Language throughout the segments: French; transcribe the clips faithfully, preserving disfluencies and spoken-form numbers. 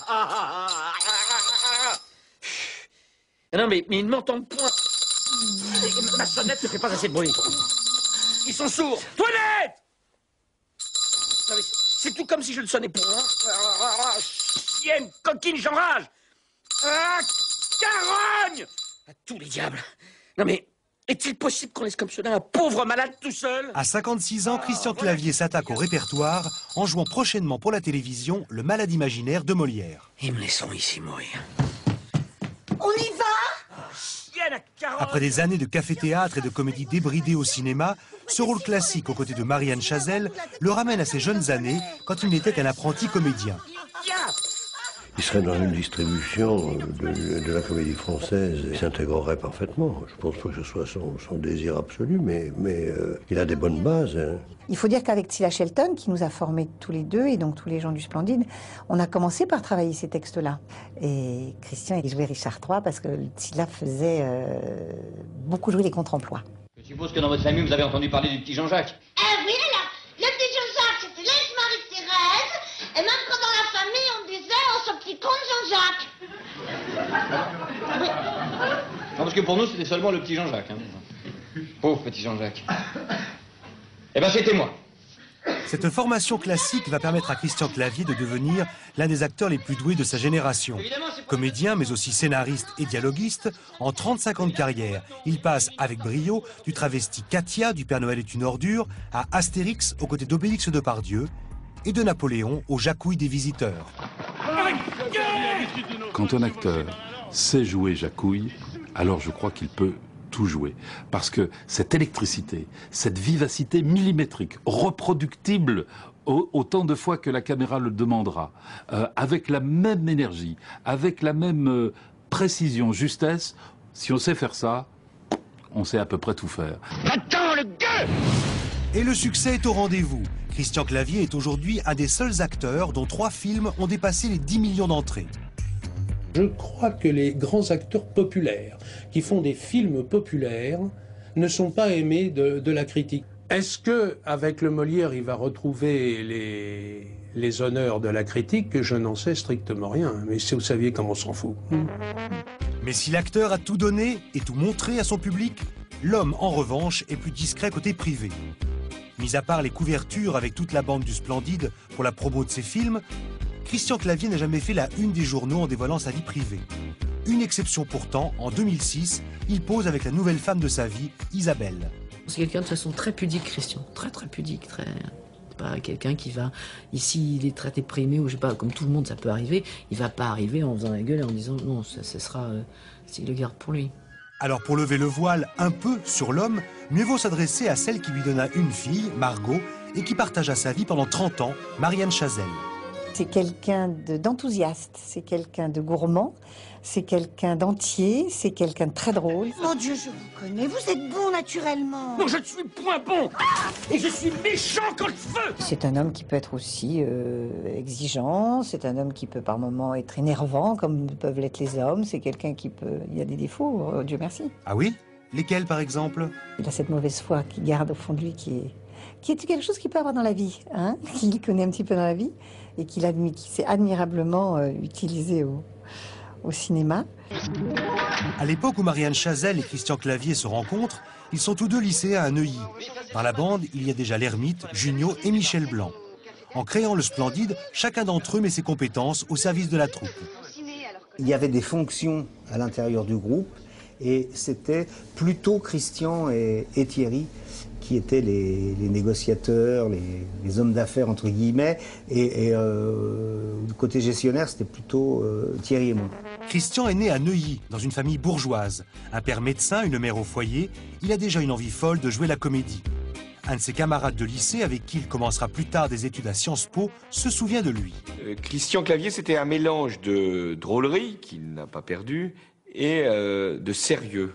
Non, mais, mais ils ne m'entendent point. Ma sonnette ne fait pas assez de bruit. Ils sont sourds. Toilette! Non, mais c'est tout comme si je ne sonnais pas. Hein. Chienne, coquine, j'enrage. Ah, carogne! À tous les diables. Non, mais est-il possible qu'on laisse comme cela un pauvre malade tout seul? À cinquante-six ans, Christian Clavier s'attaque au répertoire en jouant prochainement pour la télévision Le Malade imaginaire de Molière. Ils me laisseront ici mourir. On y va? Après des années de café-théâtre et de comédie débridée au cinéma, ce rôle classique aux côtés de Marianne Chazelle le ramène à ses jeunes années quand il n'était qu'un apprenti comédien. Il serait dans une distribution de, de la comédie française et s'intégrerait parfaitement. Je pense pas que ce soit son, son désir absolu, mais, mais euh, il a des bonnes bases. Hein. Il faut dire qu'avec Tilla Shelton, qui nous a formés tous les deux, et donc tous les gens du Splendide, on a commencé par travailler ces textes-là. Et Christian, il jouait Richard trois parce que Tilla faisait euh, beaucoup jouer les contre-emplois. Je suppose que dans votre famille, vous avez entendu parler du petit Jean-Jacques. Ah oui, alors, le petit Jean-Jacques, c'était l'ex-Marie-Thérèse, et même quand dans la famille, on disait, oh, ce petit con de Jean-Jacques. Oui. Non, parce que pour nous, c'était seulement le petit Jean-Jacques. Hein. Pauvre petit Jean-Jacques. Eh ben, c'était moi. Cette formation classique va permettre à Christian Clavier de devenir l'un des acteurs les plus doués de sa génération. Comédien, mais aussi scénariste et dialoguiste, en trente-cinq ans de carrière, il passe avec brio du travesti Katia du Père Noël est une ordure à Astérix aux côtés d'Obélix Depardieu et de Napoléon au Jacouille des visiteurs. Quand un acteur sait jouer Jacouille, alors je crois qu'il peut tout jouer. Parce que cette électricité, cette vivacité millimétrique, reproductible autant de fois que la caméra le demandera, euh, avec la même énergie, avec la même euh, précision, justesse, si on sait faire ça, on sait à peu près tout faire. Attends, le gueux! Et le succès est au rendez-vous. Christian Clavier est aujourd'hui un des seuls acteurs dont trois films ont dépassé les dix millions d'entrées. Je crois que les grands acteurs populaires qui font des films populaires ne sont pas aimés de, de la critique. Est-ce que avec le Molière, il va retrouver les, les honneurs de la critique? Je n'en sais strictement rien, mais si vous saviez comment on s'en fout. Mais si l'acteur a tout donné et tout montré à son public, l'homme, en revanche, est plus discret côté privé. Mis à part les couvertures avec toute la bande du Splendide pour la promo de ses films, Christian Clavier n'a jamais fait la une des journaux en dévoilant sa vie privée. Une exception pourtant, en deux mille six, il pose avec la nouvelle femme de sa vie, Isabelle. C'est quelqu'un de façon très pudique, Christian. Très très pudique, très... C'est pas quelqu'un qui va... Ici, il est très déprimé, ou je sais pas, comme tout le monde, ça peut arriver. Il va pas arriver en faisant la gueule et en disant non, ça, ça sera... Euh, s'il le garde pour lui. Alors pour lever le voile un peu sur l'homme, mieux vaut s'adresser à celle qui lui donna une fille, Margot, et qui partagea sa vie pendant trente ans, Marianne Chazelle. C'est quelqu'un d'enthousiaste, c'est quelqu'un de gourmand, c'est quelqu'un d'entier, c'est quelqu'un de très drôle. Mon Dieu, je vous connais, vous êtes bon naturellement. Non, je ne suis point bon. Et je suis méchant quand je veux. C'est un homme qui peut être aussi euh, exigeant, c'est un homme qui peut par moments être énervant, comme peuvent l'être les hommes. C'est quelqu'un qui peut... Il y a des défauts, euh, Dieu merci. Ah oui? Lesquels, par exemple? Il a cette mauvaise foi qu'il garde au fond de lui, qui est, qui est quelque chose qu'il peut avoir dans la vie, hein, qu'il connaît un petit peu dans la vie, et qu'il admi... qui s'est admirablement euh, utilisé au, au cinéma. À l'époque où Marianne Chazelle et Christian Clavier se rencontrent, ils sont tous deux lycéens à Neuilly. Dans la bande, il y a déjà l'ermite, Junio et Michel Blanc. En créant le Splendide, chacun d'entre eux met ses compétences au service de la troupe. Il y avait des fonctions à l'intérieur du groupe, et c'était plutôt Christian et, et Thierry qui étaient les, les négociateurs, les, les hommes d'affaires entre guillemets, et, et euh, du côté gestionnaire, c'était plutôt euh, Thierry et moi. Christian est né à Neuilly, dans une famille bourgeoise. Un père médecin, une mère au foyer, il a déjà une envie folle de jouer la comédie. Un de ses camarades de lycée, avec qui il commencera plus tard des études à Sciences Po, se souvient de lui. Euh, Christian Clavier, c'était un mélange de drôlerie, qu'il n'a pas perdu, et euh, de sérieux.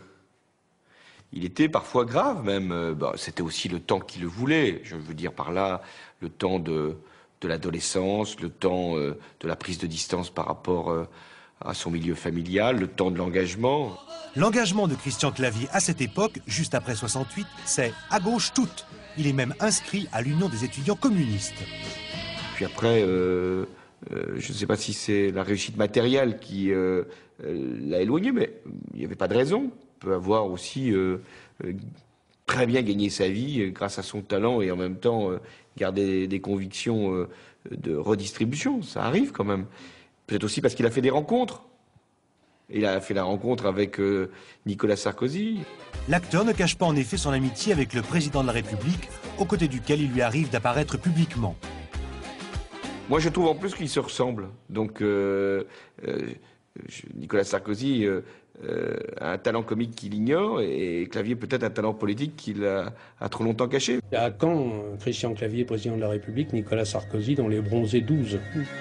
Il était parfois grave même, euh, bah, c'était aussi le temps qu'il le voulait, je veux dire par là, le temps de, de l'adolescence, le temps euh, de la prise de distance par rapport euh, à son milieu familial, le temps de l'engagement. L'engagement de Christian Clavier à cette époque, juste après soixante-huit, c'est à gauche toute. Il est même inscrit à l'Union des étudiants communistes. Puis après, euh, euh, je ne sais pas si c'est la réussite matérielle qui euh, euh, l'a éloigné, mais il n'y avait pas de raison. Il peut avoir aussi euh, euh, très bien gagné sa vie euh, grâce à son talent et en même temps euh, garder des, des convictions euh, de redistribution. Ça arrive quand même. Peut-être aussi parce qu'il a fait des rencontres. Il a fait la rencontre avec euh, Nicolas Sarkozy. L'acteur ne cache pas en effet son amitié avec le président de la République, aux côtés duquel il lui arrive d'apparaître publiquement. Moi, je trouve en plus qu'ils se ressemblent. Donc, euh, euh, Nicolas Sarkozy euh, euh, a un talent comique qu'il ignore et Clavier peut-être un talent politique qu'il a, a trop longtemps caché. À quand Christian Clavier, président de la République, Nicolas Sarkozy dans Les Bronzés douze?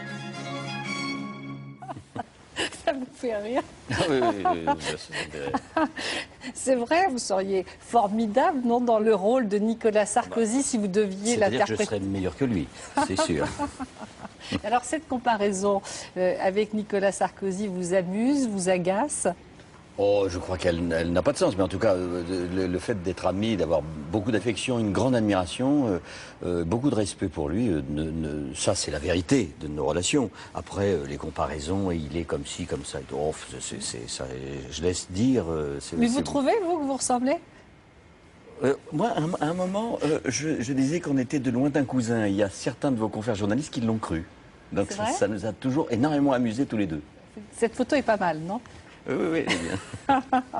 Ça vous fait rire. Oui, oui, oui, oui, ça me fait rire. C'est vrai, vous seriez formidable, non, dans le rôle de Nicolas Sarkozy, bah, si vous deviez l'interpréter. C'est-à-dire que je serais meilleur que lui, c'est sûr. Alors cette comparaison euh, avec Nicolas Sarkozy vous amuse, vous agace? Oh, je crois qu'elle n'a pas de sens, mais en tout cas, euh, le, le fait d'être ami, d'avoir beaucoup d'affection, une grande admiration, euh, euh, beaucoup de respect pour lui, euh, ne, ne, ça c'est la vérité de nos relations. Après, euh, les comparaisons, il est comme ci, comme ça, oh, c'est, c'est, ça je laisse dire. Euh, mais vous trouvez, vous, que vous ressemblez? Euh, moi, à un, à un moment, euh, je, je disais qu'on était de lointains cousins. Il y a certains de vos confrères journalistes qui l'ont cru. Donc ça, ça nous a toujours énormément amusés tous les deux. Cette photo est pas mal, non? Oui, oui, oui, bien.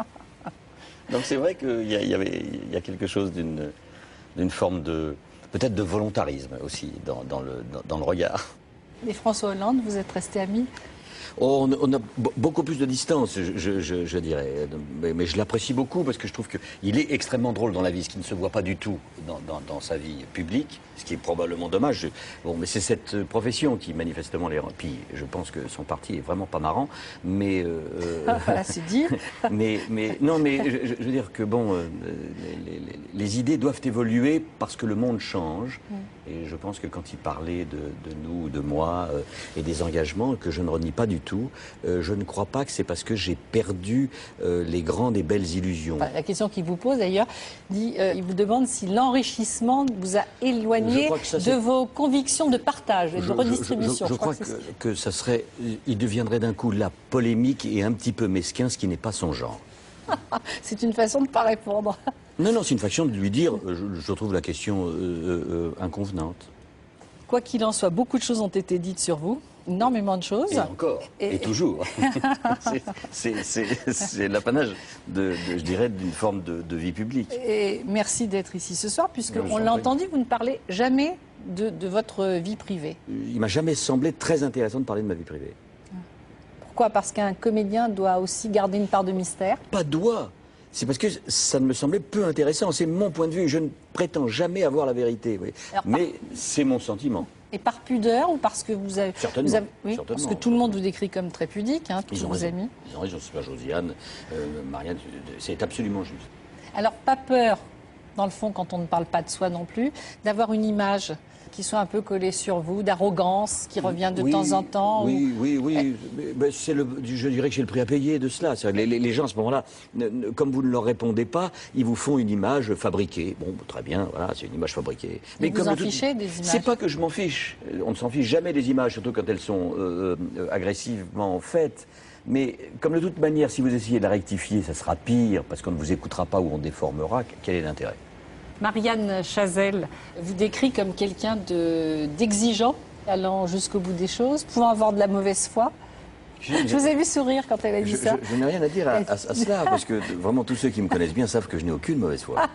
Donc c'est vrai qu'il y, y, avait, il y a quelque chose d'une, d'une forme de, peut-être de volontarisme aussi dans, dans, le, dans, dans le regard. Et François Hollande, vous êtes restés amis? Oh, on, on a beaucoup plus de distance, je, je, je, je dirais. Mais, mais je l'apprécie beaucoup parce que je trouve qu'il est extrêmement drôle dans la vie, ce qui ne se voit pas du tout dans, dans, dans sa vie publique, ce qui est probablement dommage. Bon, mais c'est cette profession qui manifestement les... Puis je pense que son parti est vraiment pas marrant, mais... Euh, voilà, c'est dit. mais, mais non, mais je, je veux dire que bon, euh, les, les, les idées doivent évoluer parce que le monde change. Mm. Et je pense que quand il parlait de, de nous, de moi euh, et des engagements que je ne renie pas du tout, euh, je ne crois pas que c'est parce que j'ai perdu euh, les grandes et belles illusions. Enfin, la question qu'il vous pose d'ailleurs, dit, euh, il vous demande si l'enrichissement vous a éloigné ça, de vos convictions de partage et de je, redistribution. Je, je, je, je crois, crois que, que, que ça serait, il deviendrait d'un coup la polémique et un petit peu mesquin, ce qui n'est pas son genre. C'est une façon de ne pas répondre. Non, non, c'est une façon de lui dire, je, je trouve la question euh, euh, inconvenante. Quoi qu'il en soit, beaucoup de choses ont été dites sur vous, énormément de choses. Et encore, et, et toujours. C'est l'apanage, de, de, je dirais, d'une forme de, de vie publique. Et merci d'être ici ce soir, puisqu'on l'a entendu, vous ne parlez jamais de, de votre vie privée. Il m'a jamais semblé très intéressant de parler de ma vie privée. Pourquoi? Parce qu'un comédien doit aussi garder une part de mystère? Pas doit. C'est parce que ça me semblait peu intéressant. C'est mon point de vue. Je ne prétends jamais avoir la vérité. Oui. Alors, mais par... c'est mon sentiment. Et par pudeur ou parce que vous avez... Certainement. Vous avez... Oui, Certainement. Parce que tout le monde vous décrit comme très pudique, hein, tous vos amis. Ils ont raison. C'est pas Josiane, euh, Marianne, c'est absolument juste. Alors, pas peur, dans le fond, quand on ne parle pas de soi non plus, d'avoir une image qui soit un peu collée sur vous, d'arrogance qui revient de oui, temps en temps? Oui, ou... oui, oui. Eh. Mais c'est le, je dirais que j'ai le prix à payer de cela. Les, les, les gens, à ce moment-là, comme vous ne leur répondez pas, ils vous font une image fabriquée. Bon, très bien, voilà, c'est une image fabriquée. Mais vous comme en tout... fichez des images? C'est pas que je m'en fiche. On ne s'en fiche jamais des images, surtout quand elles sont euh, euh, agressivement faites. Mais comme de toute manière, si vous essayez de la rectifier, ça sera pire, parce qu'on ne vous écoutera pas ou on déformera. Quel est l'intérêt? Marianne Chazelle vous décrit comme quelqu'un d'exigeant, allant jusqu'au bout des choses, pouvant avoir de la mauvaise foi. Je, je vous ai vu sourire quand elle a dit je, ça. Je, je n'ai rien à dire à, à, à cela, parce que vraiment tous ceux qui me connaissent bien savent que je n'ai aucune mauvaise foi.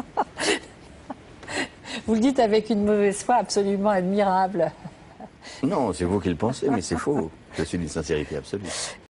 Vous le dites avec une mauvaise foi absolument admirable. Non, c'est vous qui le pensez, mais c'est faux. Je suis d'une sincérité absolue.